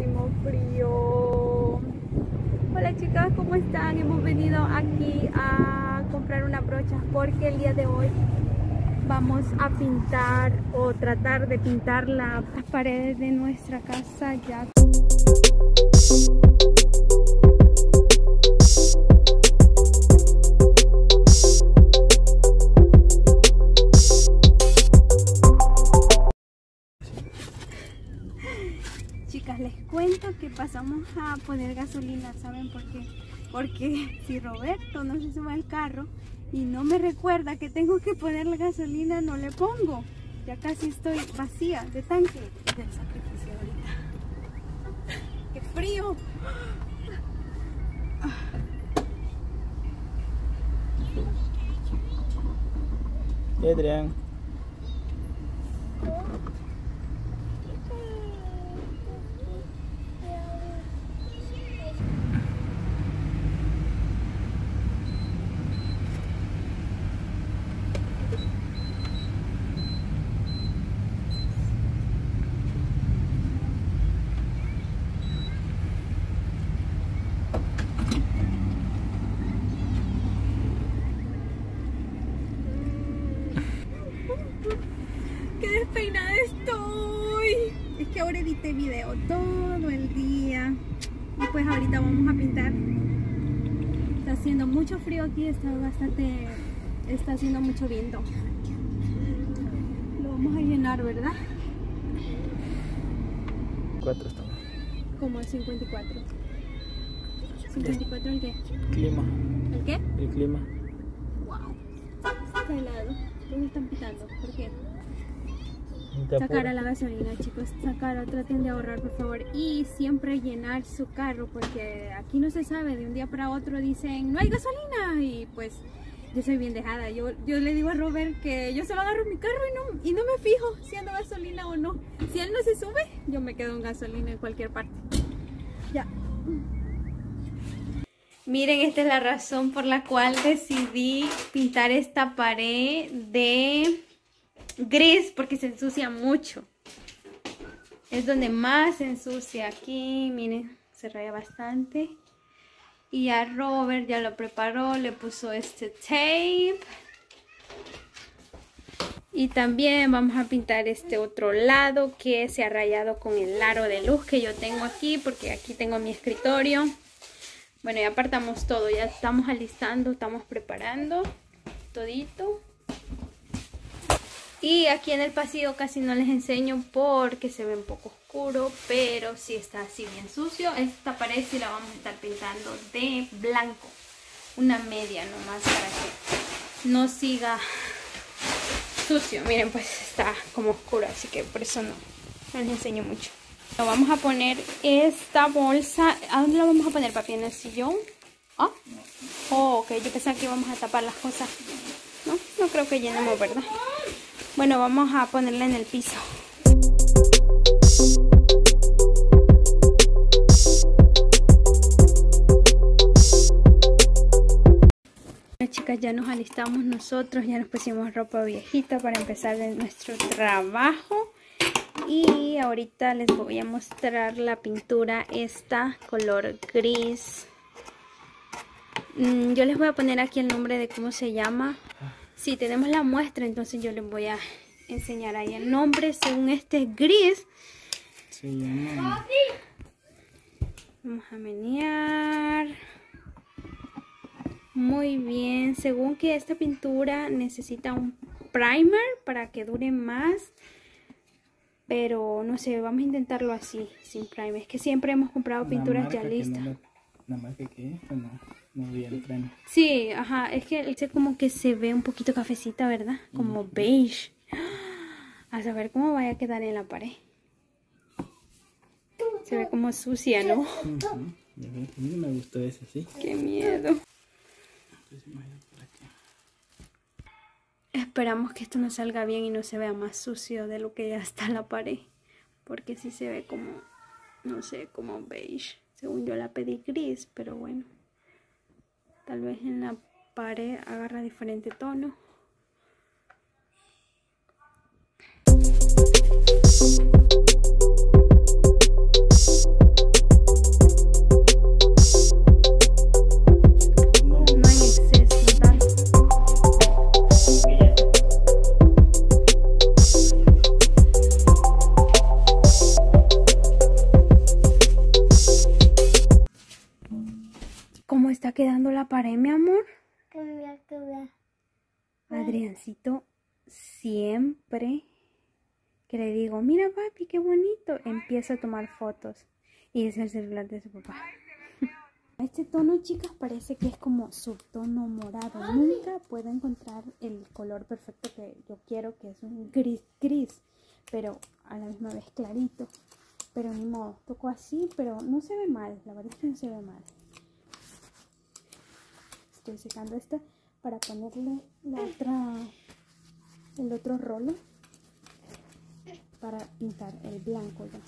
muchísimo frío. Hola chicas, ¿cómo están? Hemos venido aquí a comprar unas brochas porque el día de hoy vamos a pintar o tratar de pintar las paredes de nuestra casa ya. Chicas, les cuento que pasamos a poner gasolina, ¿saben por qué? Porque si Roberto no se sube al carro y no me recuerda que tengo que poner la gasolina, no le pongo. Ya casi estoy vacía de tanque. Del sacrificio ahorita. ¡Qué frío! ¿Qué, Adrián? ¡Qué despeinada estoy! Es que ahora edité video todo el día y pues ahorita vamos a pintar. Está haciendo mucho frío aquí, está haciendo mucho viento. Lo vamos a llenar, ¿verdad? 4 estamos. Como el 54. ¿54 el qué? Clima. ¿El qué? El clima. Wow. Está helado. ¿Dónde están pitando? ¿Por qué? Te Está cara apuro. la gasolina, chicos, está cara, traten de ahorrar por favor y siempre llenar su carro porque aquí no se sabe, de un día para otro dicen no hay gasolina y pues yo soy bien dejada, yo le digo a Robert que yo solo agarro mi carro y no me fijo si ando gasolina o no, si él no se sube yo me quedo en gasolina en cualquier parte. Ya. Miren, esta es la razón por la cual decidí pintar esta pared de gris porque se ensucia mucho. Es donde más se ensucia. Aquí, miren, se raya bastante. Y a Robert ya lo preparó, le puso este tape. Y también vamos a pintar este otro lado que se ha rayado con el aro de luz que yo tengo aquí, porque aquí tengo mi escritorio. Bueno, ya apartamos todo, ya estamos alistando, estamos preparando todito. Y aquí en el pasillo casi no les enseño porque se ve un poco oscuro, pero sí está así bien sucio. Esta pared sí la vamos a estar pintando de blanco, una media nomás para que no siga sucio. Miren, pues está como oscuro, así que por eso no les enseño mucho. Lo vamos a poner esta bolsa. ¿A dónde la vamos a poner, papi? ¿En el sillón? ¿Ah? Oh, ok, yo pensaba que íbamos a tapar las cosas. No creo que llenemos, ¿verdad? Bueno, vamos a ponerla en el piso. Bueno, chicas, ya nos alistamos nosotros, ya nos pusimos ropa viejita para empezar nuestro trabajo. Y ahorita les voy a mostrar la pintura esta, color gris. Yo les voy a poner aquí el nombre de cómo se llama. Si tenemos la muestra, entonces yo les voy a enseñar ahí el nombre. Según este es gris. Se llama... Vamos a menear. Muy bien. Según que esta pintura necesita un primer para que dure más. Pero no sé, vamos a intentarlo así, sin primer. Es que siempre hemos comprado pinturas ya listas. La marca que esta no vi el tren. Sí, ajá, es que este como que se ve un poquito cafecita, ¿verdad? Como beige. A saber cómo vaya a quedar en la pared. Se ve como sucia, ¿no? A mí no me gustó ese, ¿sí? Qué miedo. Esperamos que esto nos salga bien y no se vea más sucio de lo que ya está en la pared. Porque sí se ve como, no sé, como beige. Según yo la pedí gris, pero bueno. Tal vez en la pared agarra diferente tono. está quedando la pared, mi amor? Cambia. Adriancito siempre que le digo, mira papi, qué bonito, empieza a tomar fotos. Y es el celular de su papá. Este tono, chicas, parece que es como subtono morado. Nunca puedo encontrar el color perfecto que yo quiero, que es un gris, pero a la misma vez clarito. Pero ni modo, tocó así, pero no se ve mal. La verdad es que no se ve mal. Estoy secando esta para ponerle el otro rolo para pintar el blanco ya.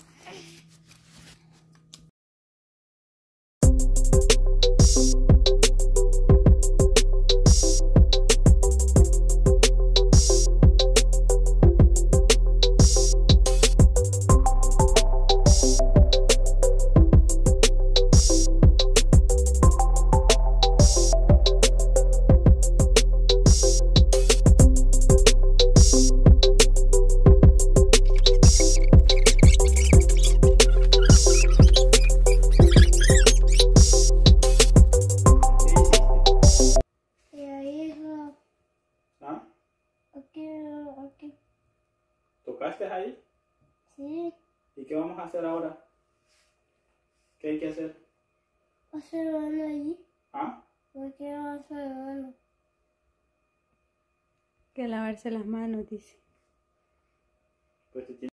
Aquí. ¿Tocaste ahí? Sí, ¿Y qué vamos a hacer ahora? ¿Qué hay que hacer? hacer mano allí. ¿Ah? ¿Por qué vas a hacer mano? Que lavarse las manos, dice. Pues te